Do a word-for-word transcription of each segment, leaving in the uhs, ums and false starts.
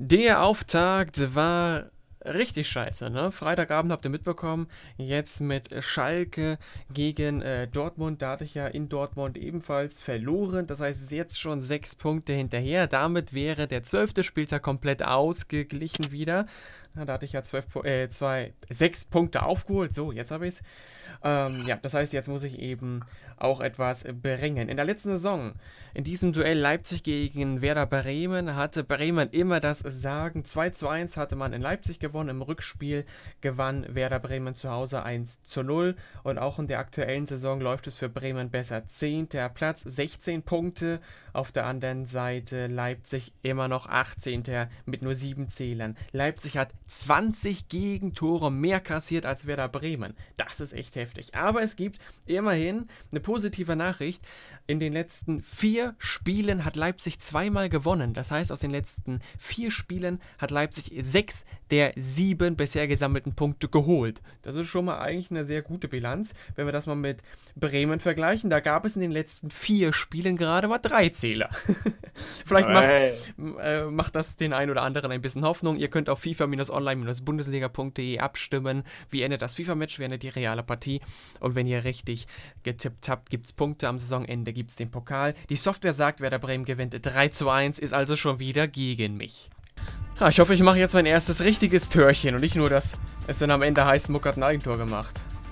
Der Auftakt war richtig scheiße, ne? Freitagabend habt ihr mitbekommen, jetzt mit Schalke gegen äh, Dortmund, da hatte ich ja in Dortmund ebenfalls verloren, das heißt jetzt schon sechs Punkte hinterher, damit wäre der zwölfte Spieltag komplett ausgeglichen wieder. Ja, da hatte ich ja zwölf, äh, zwei, sechs Punkte aufgeholt, so, jetzt habe ich es. Ähm, ja, das heißt, jetzt muss ich eben auch etwas bringen. In der letzten Saison, in diesem Duell Leipzig gegen Werder Bremen, hatte Bremen immer das Sagen. zwei zu eins hatte man in Leipzig gewonnen, im Rückspiel gewann Werder Bremen zu Hause eins zu null und auch in der aktuellen Saison läuft es für Bremen besser. Zehnter Platz, sechzehn Punkte, auf der anderen Seite Leipzig immer noch achtzehnter mit nur sieben Zählern. Leipzig hat zwanzig Gegentore mehr kassiert als Werder Bremen. Das ist echt heftig. Aber es gibt immerhin eine positive Nachricht. In den letzten vier Spielen hat Leipzig zweimal gewonnen. Das heißt, aus den letzten vier Spielen hat Leipzig sechs der sieben bisher gesammelten Punkte geholt. Das ist schon mal eigentlich eine sehr gute Bilanz. Wenn wir das mal mit Bremen vergleichen, da gab es in den letzten vier Spielen gerade mal drei Zähler. Vielleicht macht, äh, macht das den einen oder anderen ein bisschen Hoffnung. Ihr könnt auf FIFA-online-bundesliga punkt de abstimmen. Wie endet das FIFA-Match? Wie endet die reale Partie? Und wenn ihr richtig getippt habt, gibt es Punkte. Am Saisonende gibt es den Pokal. Die Software sagt, Werder Bremen gewinnt drei zu eins, ist also schon wieder gegen mich. Ah, ich hoffe, ich mache jetzt mein erstes richtiges Törchen und nicht nur, dass es dann am Ende heißt, Muck hat ein Eigentor gemacht.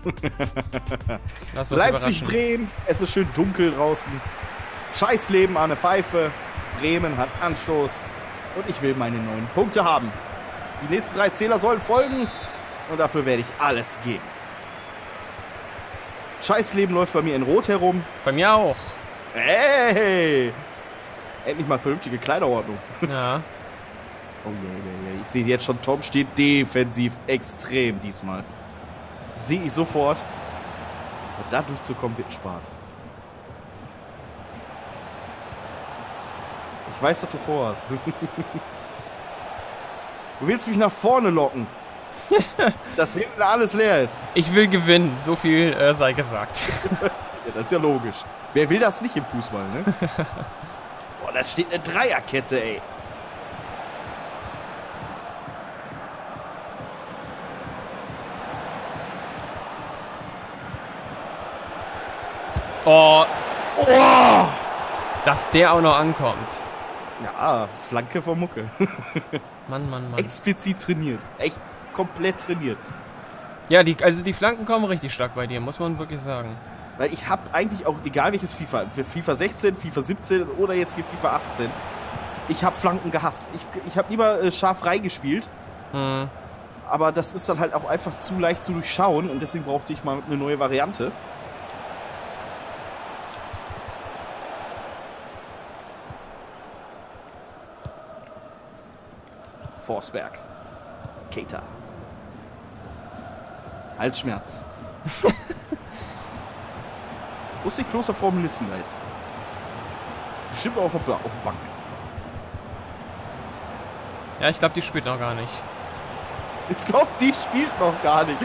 Leipzig-Bremen, es ist schön dunkel draußen. Scheißleben an der Pfeife. Bremen hat Anstoß und ich will meine neun Punkte haben. Die nächsten drei Zähler sollen folgen und dafür werde ich alles geben. Scheißleben läuft bei mir in Rot herum. Bei mir auch. Hey! Endlich mal vernünftige Kleiderordnung. Ja. Oh je, je, je. Ich sehe jetzt schon, Tom steht defensiv extrem diesmal. Sehe ich sofort. Und da durchzukommen wird ein Spaß. Ich weiß, was du vorhast. Du willst mich nach vorne locken. Dass hinten alles leer ist. Ich will gewinnen, so viel äh, sei gesagt. Ja, das ist ja logisch. Wer will das nicht im Fußball, ne? Boah, da steht eine Dreierkette, ey. Oh. Oh! Dass der auch noch ankommt. Ja, Flanke von Mucke. Mann, Mann, Mann. Explizit trainiert. Echt komplett trainiert. Ja, die, also die Flanken kommen richtig stark bei dir, muss man wirklich sagen. Weil ich habe eigentlich auch, egal welches FIFA, für FIFA sechzehn, FIFA siebzehn oder jetzt hier FIFA achtzehn, ich habe Flanken gehasst. Ich, ich habe lieber äh, scharf reingespielt. Hm. Aber das ist dann halt auch einfach zu leicht zu durchschauen und deswegen brauchte ich mal eine neue Variante. Forsberg. Keita. Halsschmerz. Wo ist die Klosterfrau Melissengeist? Bestimmt auch auf der, auf der Bank. Ja, ich glaube, die spielt noch gar nicht. Ich glaube, die spielt noch gar nicht.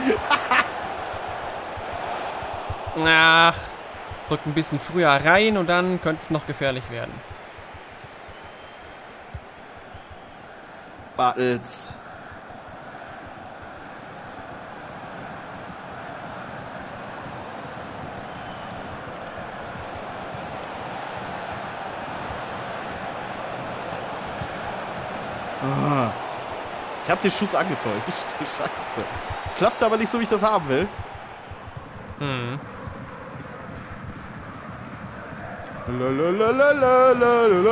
Ach, rückt ein bisschen früher rein und dann könnte es noch gefährlich werden. Bartels. Ah. Ich habe den Schuss angetäuscht. Scheiße. Klappt aber nicht so, wie ich das haben will. Hm. Lalalala.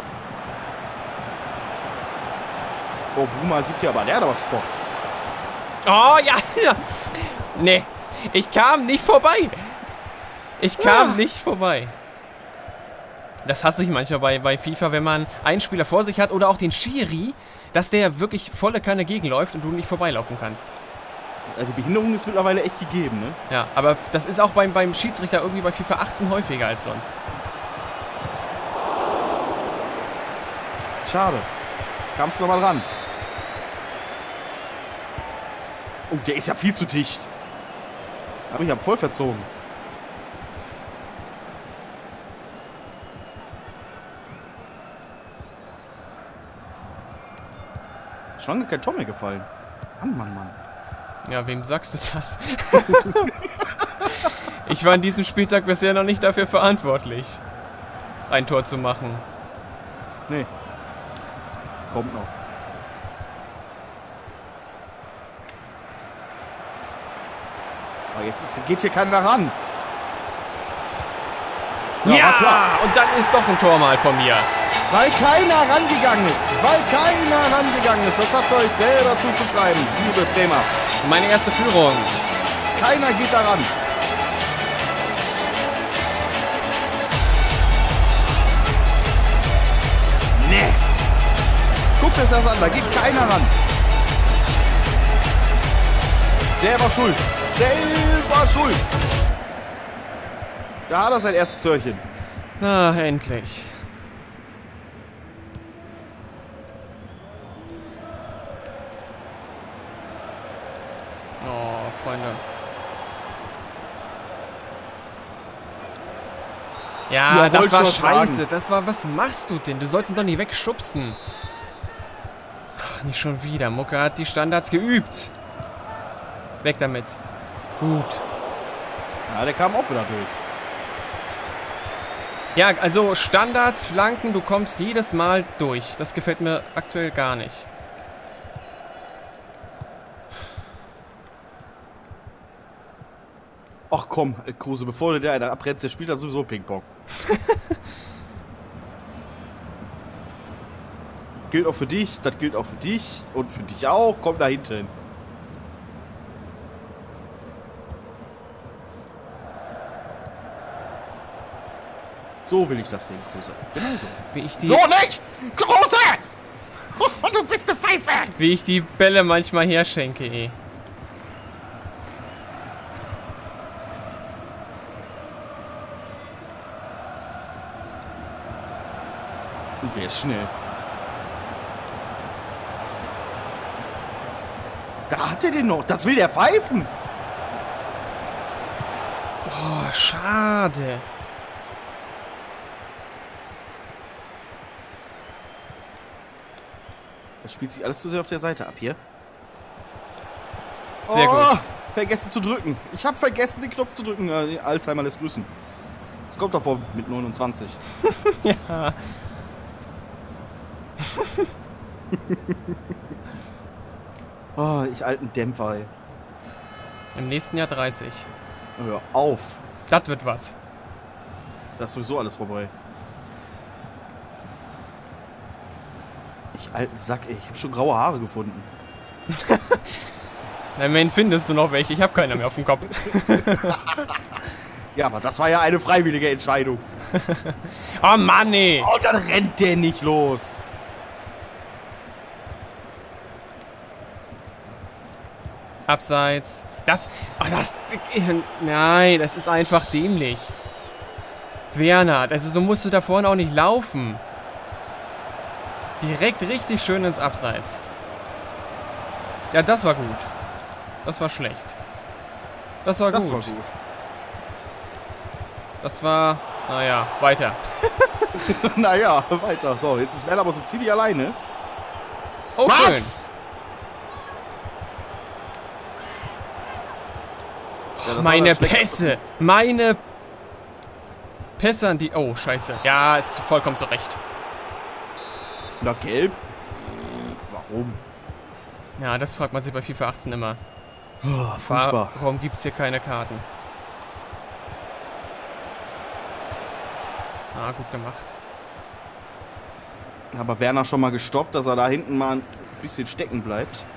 Oh, Bruma gibt ja aber, der hat aber Stoff. Oh, ja, ja. Nee, ich kam nicht vorbei. Ich kam Ah. nicht vorbei. Das hasse ich manchmal bei, bei FIFA, wenn man einen Spieler vor sich hat oder auch den Schiri, dass der wirklich volle Kanne gegenläuft und du nicht vorbeilaufen kannst. Die Behinderung ist mittlerweile echt gegeben, ne? Ja, aber das ist auch beim, beim Schiedsrichter irgendwie bei FIFA achtzehn häufiger als sonst. Schade. Kamst du noch mal dran. Oh, der ist ja viel zu dicht. Aber ich habe voll verzogen. Schon lange kein Tor mehr gefallen. Mann, Mann, Mann. Ja, wem sagst du das? Ich war an diesem Spieltag bisher noch nicht dafür verantwortlich, ein Tor zu machen. Nee. Kommt noch. Aber jetzt ist, geht hier keiner ran. Ja, ja, klar. Und dann ist doch ein Tor mal von mir. Weil keiner rangegangen ist. Weil keiner rangegangen ist. Das habt ihr euch selber zuzuschreiben, liebe Bremer. Meine erste Führung. Keiner geht da ran. Nee. Guckt euch das an, da geht keiner ran. Selber schuld. Selber schuld. Da hat er sein erstes Törchen. Na, endlich. Oh, Freunde. Ja, Ja, das war wollte schon scheiße. fragen. Das war, was machst du denn? Du sollst ihn doch nicht wegschubsen. Ach, nicht schon wieder. Mucke hat die Standards geübt. Weg damit. Gut. Ja, der kam auch wieder durch. Ja, also Standards, Flanken, du kommst jedes Mal durch. Das gefällt mir aktuell gar nicht. Ach komm, Kruse, bevor du der einer abrennt, der spielt dann sowieso Ping-Pong. Gilt auch für dich, das gilt auch für dich und für dich auch. Komm da hinten. So will ich das sehen, Kruse. Genau so. Wie ich die, So nicht! Kruse! Oh, du bist eine Pfeife! wie ich die Bälle manchmal herschenke, eh. Und der ist schnell. Da hat er den noch. Das will der pfeifen. Oh, schade. Das spielt sich alles zu sehr auf der Seite ab hier. Sehr oh, gut. Vergessen zu drücken. Ich habe vergessen, den Knopf zu drücken. Äh, Alzheimer lässt grüßen. Das kommt doch vor mit neunundzwanzig. Ja. Oh, ich alten Dämpfer, ey. Im nächsten Jahr dreißig. Hör auf. Das wird was. Das ist sowieso alles vorbei. Ich alten Sack, ey. Ich habe schon graue Haare gefunden. Na, immerhin findest du noch welche. Ich habe keine mehr auf dem Kopf. Ja, aber das war ja eine freiwillige Entscheidung. Oh Mann, ey. Oh, dann rennt der nicht los. Abseits. Das. Oh, das. Nein, das ist einfach dämlich. Werner, das ist, so musst du da vorne auch nicht laufen. Direkt richtig schön ins Abseits. Ja, das war gut. Das war schlecht. Das war Das gut. war gut. Das war. Naja, weiter. Naja, weiter. So, jetzt ist Werner aber so ziemlich alleine. Oh, Was? schön. Ja, das war Meine das Schlechte. Pässe. Meine Pässe an die. Oh, scheiße. Ja, ist vollkommen zurecht. Na, gelb? Warum? Ja, das fragt man sich bei FIFA achtzehn immer. Oh, furchtbar. Warum gibt es hier keine Karten? Ah, gut gemacht. Aber Werner schon mal gestoppt, dass er da hinten mal ein bisschen stecken bleibt.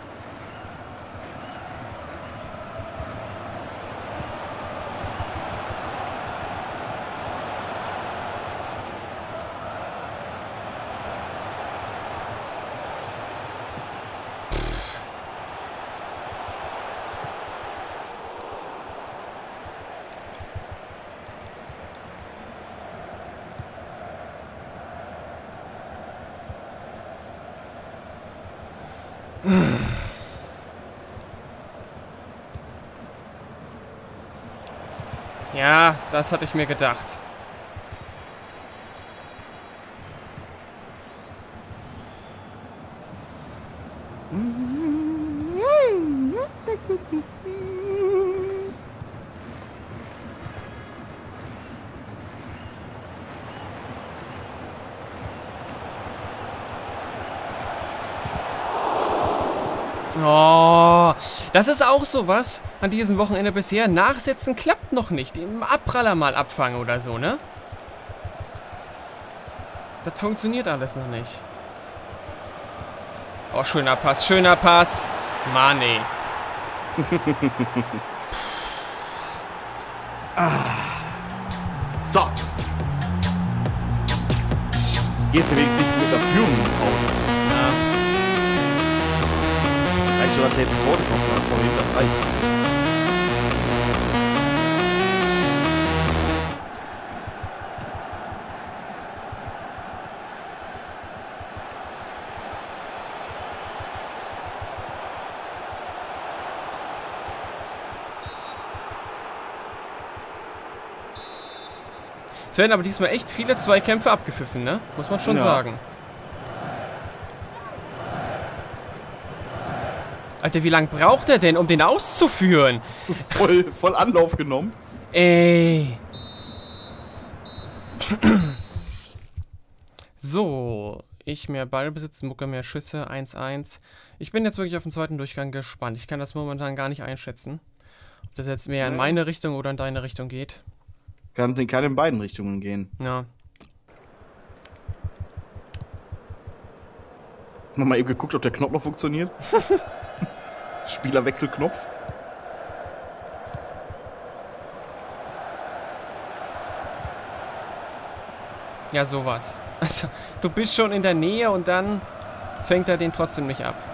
Ja, das hatte ich mir gedacht. Oh, das ist auch sowas an diesem Wochenende bisher. Nachsetzen klappt noch nicht. Im Abpraller mal abfangen oder so, ne? Das funktioniert alles noch nicht. Oh, schöner Pass, schöner Pass. Mann, ey. ah. So. Gehst du wenigstens mit der Führung nach Hause? Ja. Eigentlich hat er jetzt Tor geschossen, als vorhin, das reicht. Es werden aber diesmal echt viele Zweikämpfe abgepfiffen, ne? Muss man schon ja. sagen. Alter, wie lange braucht er denn, um den auszuführen? Voll, voll Anlauf genommen. Ey. So. Ich mehr Ballbesitz, Mucke mehr Schüsse, eins eins. Ich bin jetzt wirklich auf den zweiten Durchgang gespannt. Ich kann das momentan gar nicht einschätzen. Ob das jetzt mehr in meine Richtung oder in deine Richtung geht. Kann, kann in beiden Richtungen gehen. Ja. Nochmal eben geguckt, ob der Knopf noch funktioniert. Spielerwechselknopf. Ja, sowas. Also, du bist schon in der Nähe und dann fängt er den trotzdem nicht ab.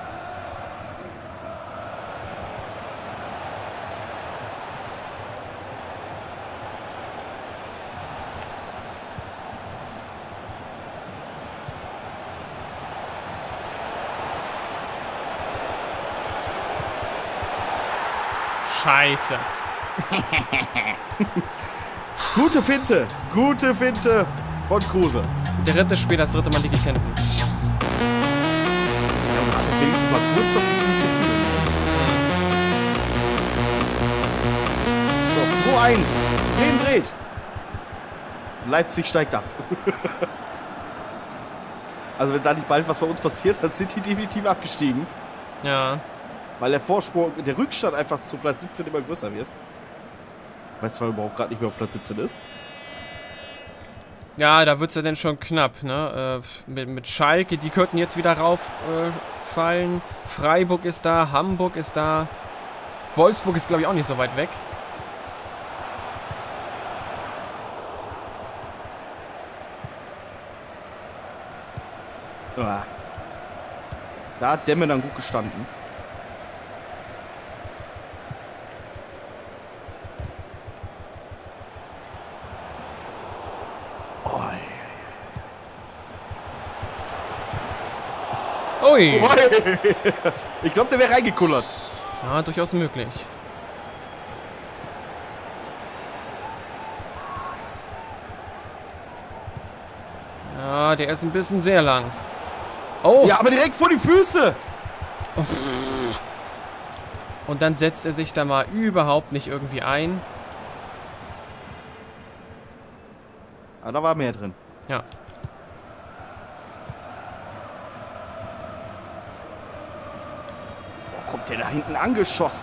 Scheiße. Gute Finte. Gute Finte von Kruse. Der dritte Spiel, das dritte Mal liege ich hinten. Ja, man hat es wenigstens mal kurz das Gefühl zu fühlen. So, zwei eins. Bremen dreht. Leipzig steigt ab. Also wenn da nicht bald was bei uns passiert, dann sind die definitiv abgestiegen. Ja. Weil der Vorsprung, der Rückstand einfach zu Platz siebzehn immer größer wird. Ich weiß zwar überhaupt gerade nicht, wer auf Platz siebzehn ist. Ja, da wird es ja dann schon knapp, ne? Äh, mit, mit Schalke, die könnten jetzt wieder rauffallen. Äh, Freiburg ist da, Hamburg ist da. Wolfsburg ist, glaube ich, auch nicht so weit weg. Ah. Da hat Demme dann gut gestanden. Ui! Ich glaube, der wäre reingekullert. Ja, durchaus möglich. Ja, der ist ein bisschen sehr lang. Oh! Ja, aber direkt vor die Füße! Und dann setzt er sich da mal überhaupt nicht irgendwie ein. Ah, da war mehr drin. Ja. Kommt der da hinten angeschossen?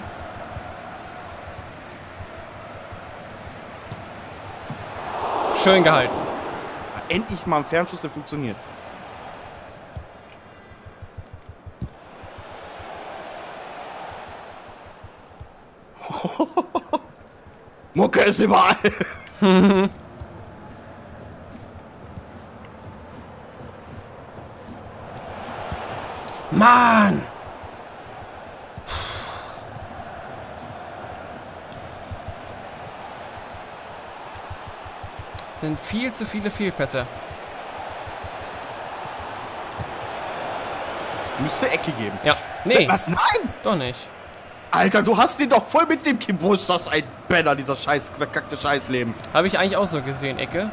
Schön gehalten. Endlich mal ein Fernschuss, der funktioniert. Mucke ist überall. Mann! Sind viel zu viele Fehlpässe. Müsste Ecke geben. Ja. Nee. Was? Nein! Doch nicht. Alter, du hast ihn doch voll mit dem Kibbutz. Das ist ein Banner, dieser scheiß, verkackte Scheißleben. Habe ich eigentlich auch so gesehen, Ecke.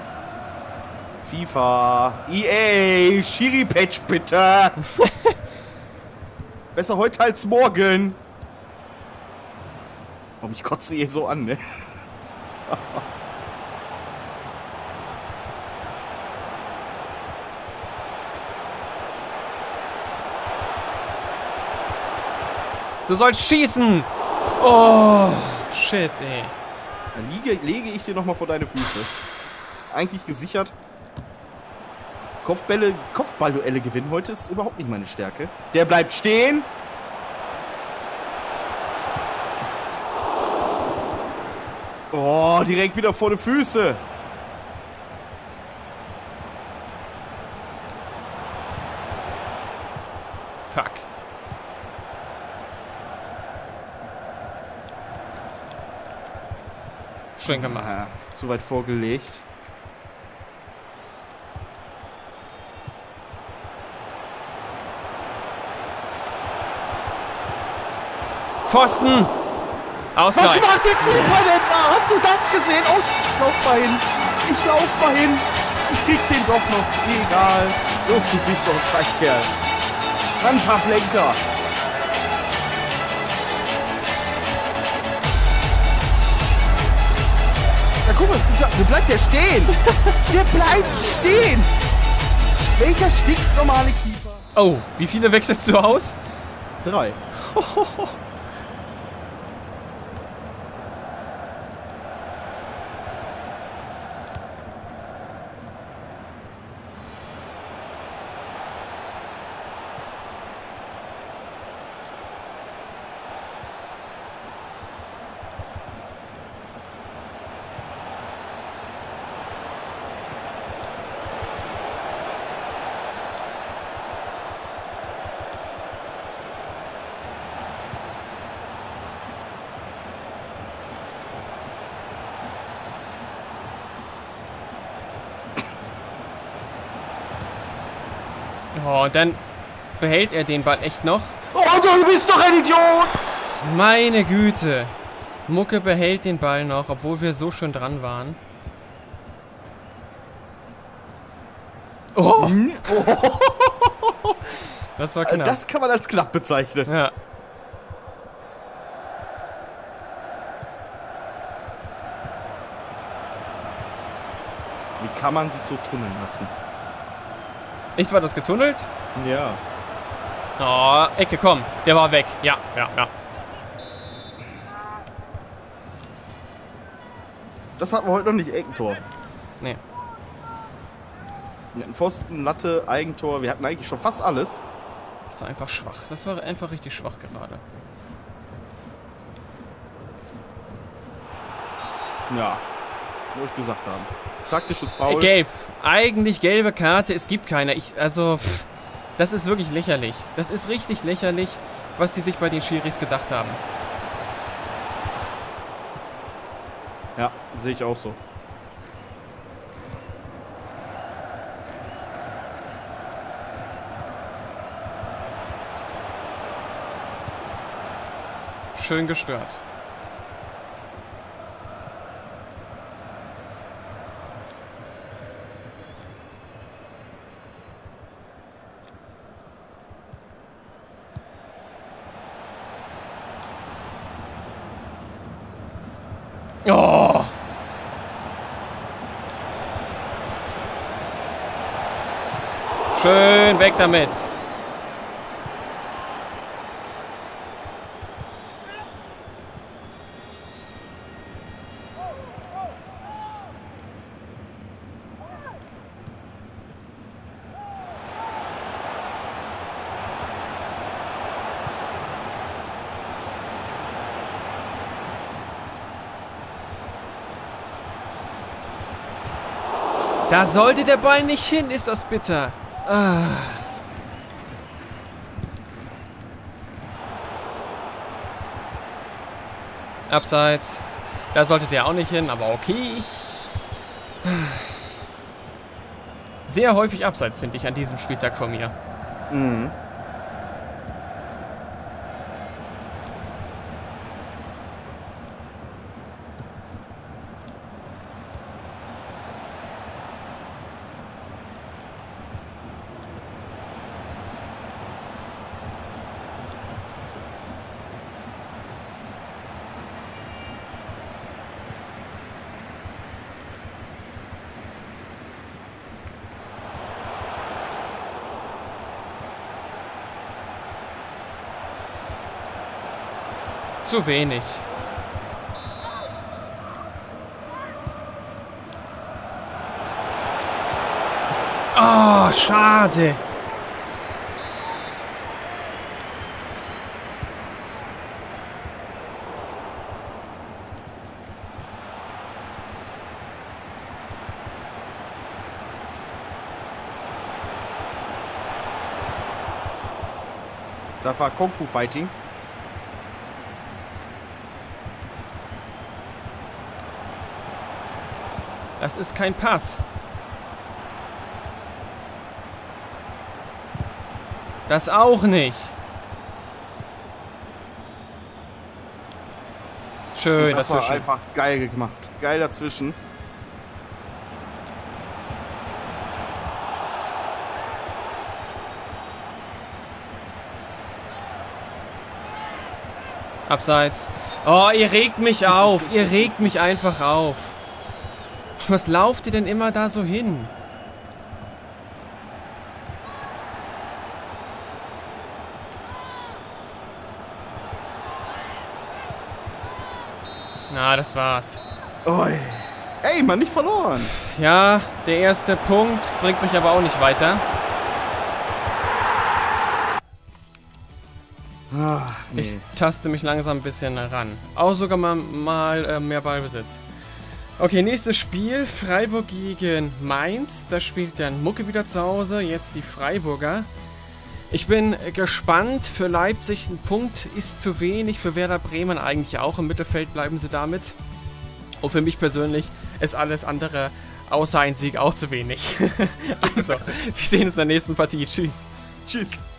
FIFA. E A. Schiri-Patch, bitte. Besser heute als morgen. Oh, mich kotzt sie eh so an, ne? Du sollst schießen! Oh, shit, ey. Dann liege, lege ich dir nochmal vor deine Füße. Eigentlich gesichert. Kopfbälle, Kopfballduelle gewinnen heute ist überhaupt nicht meine Stärke. Der bleibt stehen. Oh, direkt wieder vor die Füße. Fuck. Schön gemacht. Ja, zu weit vorgelegt. Pfosten! Ausgleich. Was macht der Keeper denn da? Hast du das gesehen? Oh, ich lauf mal hin. Ich lauf mal hin. Ich krieg den doch noch. Egal. Oh, du bist doch ein Scheißkerl. Dann Pavlenka. Ja, guck mal, wo bleibt der stehen? Der bleibt stehen. Welcher stinknormale Keeper? Oh, wie viele wechselst du aus? Drei. Oh, und dann behält er den Ball echt noch. Oh, du bist doch ein Idiot! Meine Güte. Mucke behält den Ball noch, obwohl wir so schön dran waren. Oh! Hm? Oh. Das war knapp. Das kann man als knapp bezeichnen. Ja. Wie kann man sich so tunneln lassen? Echt, war das getunnelt? Ja. Oh, Ecke, komm. Der war weg. Ja, ja, ja. Das hatten wir heute noch nicht. Eigentor. Nee. Wir hatten Pfosten, Latte, Eigentor. Wir hatten eigentlich schon fast alles. Das war einfach schwach. Das war einfach richtig schwach gerade. Ja. Wo ich gesagt habe. Taktisches Foul. Gelb. Eigentlich gelbe Karte. Es gibt keine. Ich, also, pff, das ist wirklich lächerlich. Das ist richtig lächerlich, was die sich bei den Schiris gedacht haben. Ja, sehe ich auch so. Schön gestört. Oh! Schön weg damit. Da sollte der Ball nicht hin, ist das bitter. Ah. Abseits. Da sollte der auch nicht hin, aber okay. Sehr häufig Abseits, finde ich, an diesem Spieltag von mir. Mhm. Zu wenig. Oh, schade. Das war Kung Fu Fighting. Das ist kein Pass. Das auch nicht. Schön, das war dazwischen. einfach geil gemacht. Geil dazwischen. Abseits. Oh, ihr regt mich auf. Ihr regt mich einfach auf. Was lauft ihr denn immer da so hin? Na, das war's. Oi. Ey, man, nicht verloren. Ja, der erste Punkt bringt mich aber auch nicht weiter. Ah, nee. Ich taste mich langsam ein bisschen ran. Auch sogar mal, mal äh, mehr Ballbesitz. Okay, nächstes Spiel. Freiburg gegen Mainz. Da spielt dann Mucke wieder zu Hause. Jetzt die Freiburger. Ich bin gespannt. Für Leipzig ein Punkt ist zu wenig. Für Werder Bremen eigentlich auch. Im Mittelfeld bleiben sie damit. Und für mich persönlich ist alles andere außer ein Sieg auch zu wenig. Also, wir sehen uns in der nächsten Partie. Tschüss. Tschüss.